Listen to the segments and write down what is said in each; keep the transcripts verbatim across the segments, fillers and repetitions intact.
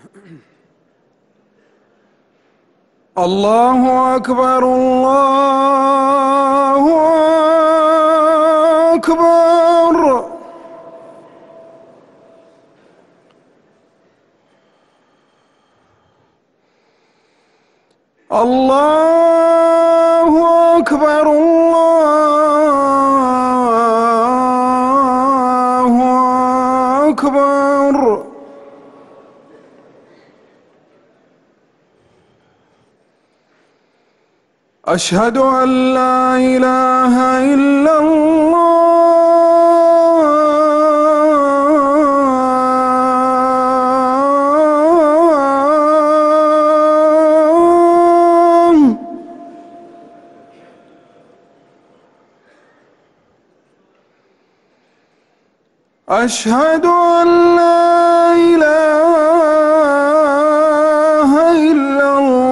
الله أكبر الله أكبر. الله أكبر الله أكبر. أشهد أن لا إله إلا الله. أشهد أن لا إله إلا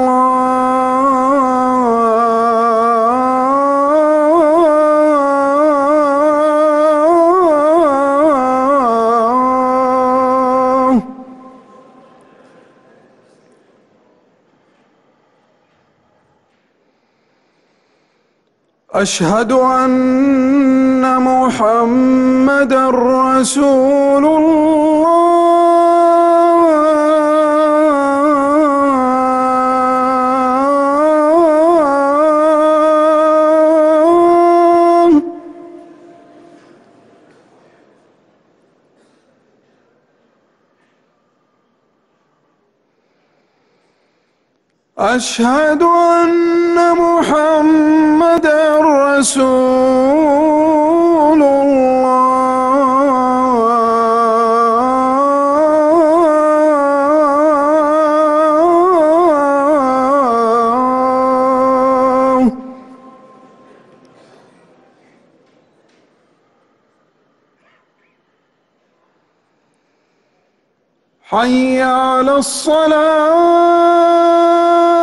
الله. أشهد أن محمدًا رسول الله. أشهد أن محمدًا رسول الله. حي على الصلاة.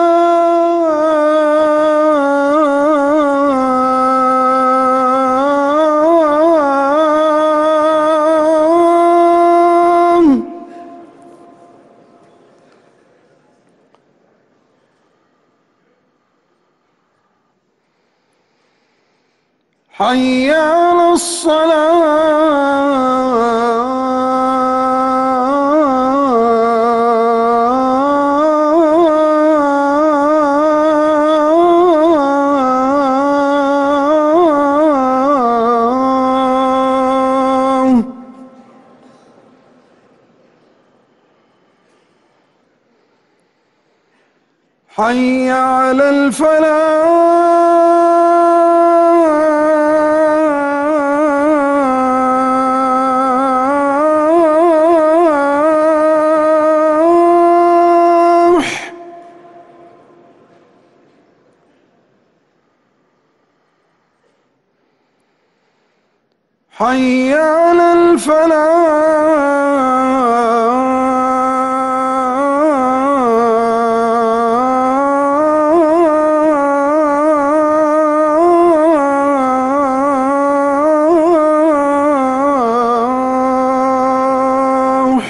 حي على الصلاة. حي على الفلاح. حي على الفلاح.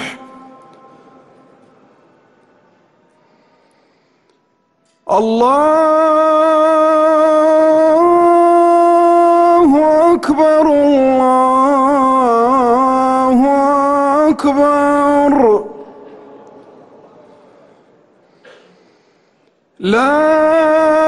الله أكبر الله أكبر. لا